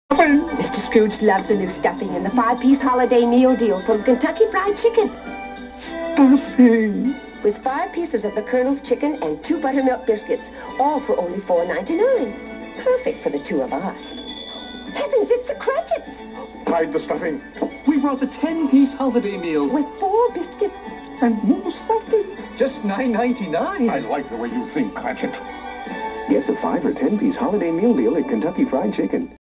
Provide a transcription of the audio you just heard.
Mr. Scrooge loves the new stuffing in the 5-piece holiday meal deal from Kentucky Fried Chicken. Stuffing. With 5 pieces of the Colonel's chicken and 2 buttermilk biscuits, all for only $4.99. Perfect for the 2 of us. Heavens, it's the Cratchits! Hide the stuffing. We brought the 10-piece holiday meal. With 4 biscuits. And more stuffing. Just $9.99. I like the way you think, Cratchit. Get the 5 or 10-piece holiday meal deal at Kentucky Fried Chicken.